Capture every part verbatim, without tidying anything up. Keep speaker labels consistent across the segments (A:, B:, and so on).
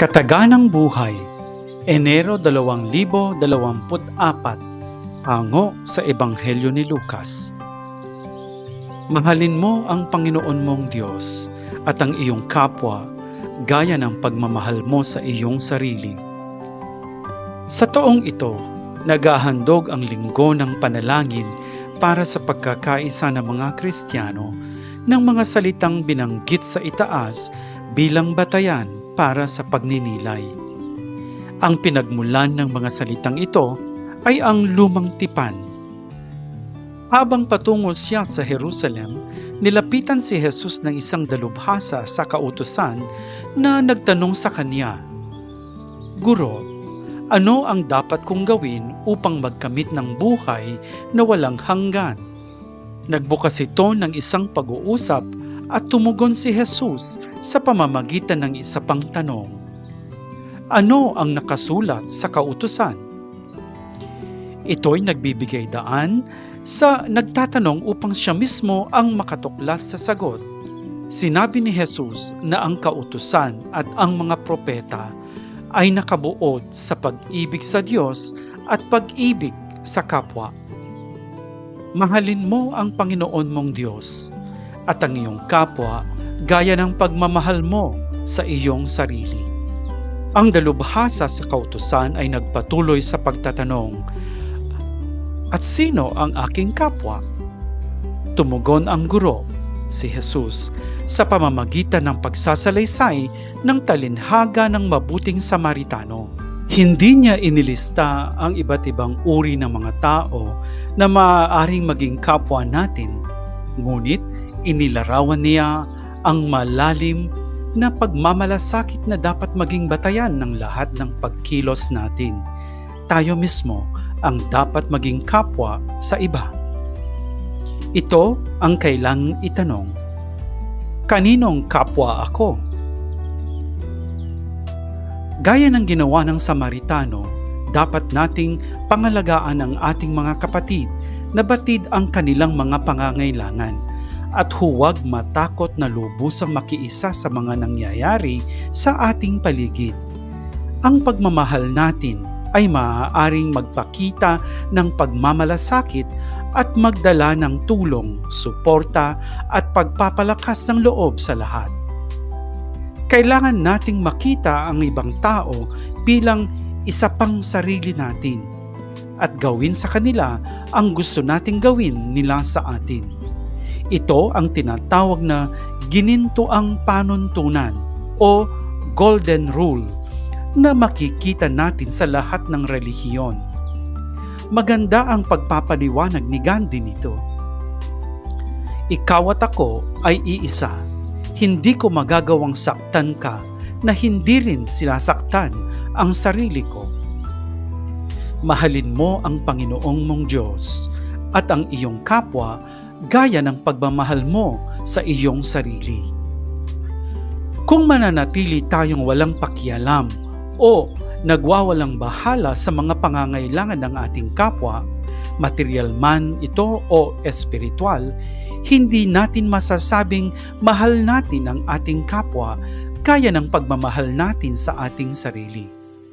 A: Kataganang Buhay, Enero dalawang libo dalawamput apat, hango sa Ebanghelyo ni Lucas. Mahalin mo ang Panginoon mong Diyos at ang iyong kapwa gaya ng pagmamahal mo sa iyong sarili. Sa taong ito, naghahandog ang linggo ng panalangin para sa pagkakaisa ng mga Kristiyano ng mga salitang binanggit sa itaas bilang batayan para sa pagninilay. Ang pinagmulan ng mga salitang ito ay ang lumang tipan. Habang patungo siya sa Jerusalem, nilapitan si Jesus ng isang dalubhasa sa kautusan na nagtanong sa kanya, "Guro, ano ang dapat kong gawin upang magkamit ng buhay na walang hanggan?" Nagbukas ito ng isang pag-uusap at tumugon si Jesus sa pamamagitan ng isa pang tanong, "Ano ang nakasulat sa kautusan?" Ito'y nagbibigay daan sa nagtatanong upang siya mismo ang makatuklas sa sagot. Sinabi ni Jesus na ang kautusan at ang mga propeta ay nakabuod sa pag-ibig sa Diyos at pag-ibig sa kapwa. Mahalin mo ang Panginoon mong Diyos at ang iyong kapwa gaya ng pagmamahal mo sa iyong sarili. Ang dalubhasa sa kautusan ay nagpatuloy sa pagtatanong, "At sino ang aking kapwa?" Tumugon ang guro, si Jesus, sa pamamagitan ng pagsasalaysay ng talinhaga ng mabuting Samaritano. Hindi niya inilista ang iba't ibang uri ng mga tao na maaaring maging kapwa natin, ngunit inilarawan niya ang malalim na pagmamalasakit na dapat maging batayan ng lahat ng pagkilos natin. Tayo mismo ang dapat maging kapwa sa iba. Ito ang kailangang itanong, kaninong kapwa ako? Gaya ng ginawa ng Samaritano, dapat nating pangalagaan ang ating mga kapatid na batid ang kanilang mga pangangailangan at huwag matakot na lubusang makiisa sa mga nangyayari sa ating paligid. Ang pagmamahal natin ay maaaring magpakita ng pagmamalasakit at magdala ng tulong, suporta at pagpapalakas ng loob sa lahat. Kailangan nating makita ang ibang tao bilang isa pang sarili natin at gawin sa kanila ang gusto nating gawin nila sa atin. Ito ang tinatawag na ginintuang panuntunan o golden rule na makikita natin sa lahat ng relihiyon. Maganda ang pagpapaliwanag ni Gandhi nito. "Ikaw at ako ay iisa. Hindi ko magagawang saktan ka na hindi rin sinasaktan ang sarili ko." Mahalin mo ang Panginoong mong Diyos at ang iyong kapwa gaya ng pagmamahal mo sa iyong sarili. Kung mananatili tayong walang pakialam o nagwawalang bahala sa mga pangangailangan ng ating kapwa, material man ito o espiritual, hindi natin masasabing mahal natin ang ating kapwa gaya ng pagmamahal natin sa ating sarili.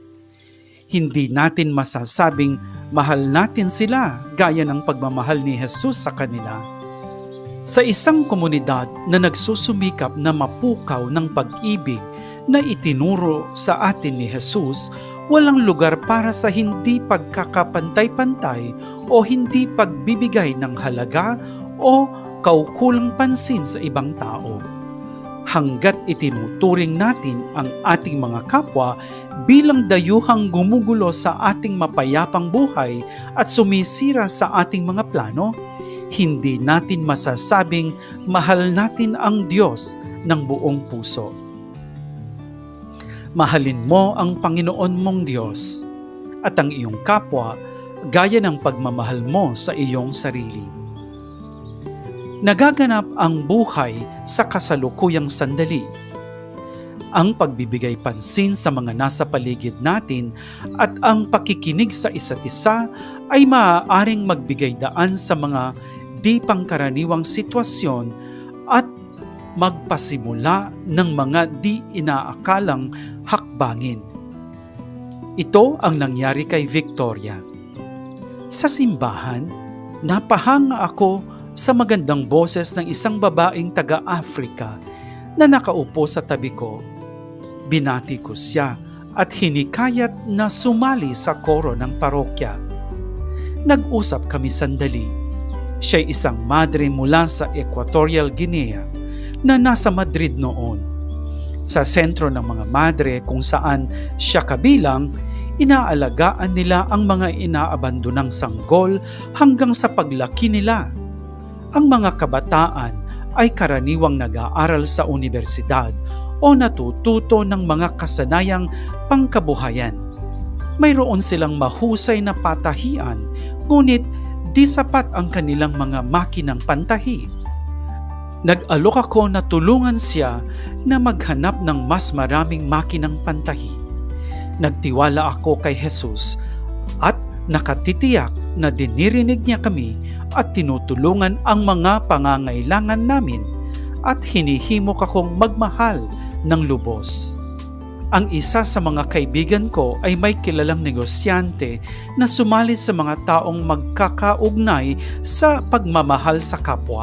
A: Hindi natin masasabing mahal natin sila gaya ng pagmamahal ni Jesus sa kanila. Sa isang komunidad na nagsusumikap na mapukaw ng pag-ibig na itinuro sa atin ni Jesus, walang lugar para sa hindi pagkakapantay-pantay o hindi pagbibigay ng halaga o kaukulang pansin sa ibang tao. Hanggat itinuturing natin ang ating mga kapwa bilang dayuhang gumugulo sa ating mapayapang buhay at sumisira sa ating mga plano, hindi natin masasabing mahal natin ang Diyos ng buong puso. Mahalin mo ang Panginoon mong Diyos at ang iyong kapwa gaya ng pagmamahal mo sa iyong sarili. Nagaganap ang buhay sa kasalukuyang sandali. Ang pagbibigay pansin sa mga nasa paligid natin at ang pakikinig sa isa't isa ay maaaring magbigay daan sa mga di pangkaraniwang sitwasyon at magpasimula ng mga di inaakalang hakbangin. Ito ang nangyari kay Victoria. Sa simbahan, napahanga ako sa magandang boses ng isang babaeng taga-Afrika na nakaupo sa tabi ko. Binati ko siya at hinikayat na sumali sa koro ng parokya. Nag-usap kami sandali. Siya'y isang madre mula sa Equatorial Guinea na nasa Madrid noon. Sa sentro ng mga madre kung saan siya kabilang, inaalagaan nila ang mga inaabandonang sanggol hanggang sa paglaki nila. Ang mga kabataan ay karaniwang nag-aaral sa unibersidad o natututo ng mga kasanayang pangkabuhayan. Mayroon silang mahusay na patahian, ngunit di sapat ang kanilang mga makinang pantahi. Nag-alok ako na tulungan siya na maghanap ng mas maraming makinang pantahi. Nagtiwala ako kay Jesus at nakatitiyak na dinirinig niya kami at tinutulungan ang mga pangangailangan namin at hinihimok akong magmahal ng lubos. Ang isa sa mga kaibigan ko ay may kilalang negosyante na sumali sa mga taong magkakaugnay sa pagmamahal sa kapwa.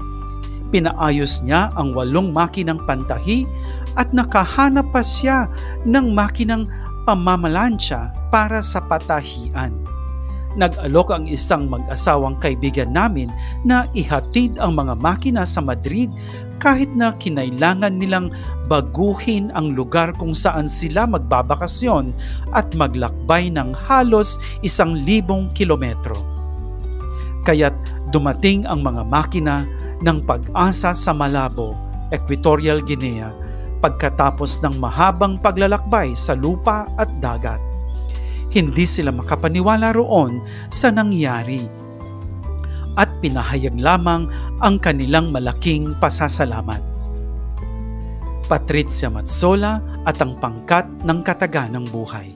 A: Pinaayos niya ang walong makinang pantahi at nakahanap pa siya ng makinang pamamalansya para sa patahian. Nag-alok ang isang mag-asawang kaibigan namin na ihatid ang mga makina sa Madrid kahit na kinailangan nilang baguhin ang lugar kung saan sila magbabakasyon at maglakbay ng halos isang libong kilometro. Kaya't dumating ang mga makina ng Pag-asa sa Malabo, Equatorial Guinea, pagkatapos ng mahabang paglalakbay sa lupa at dagat. Hindi sila makapaniwala roon sa nangyari at pinahayag lamang ang kanilang malaking pasasalamat. Patricia Matsola at ang Pangkat ng Kataganang Buhay.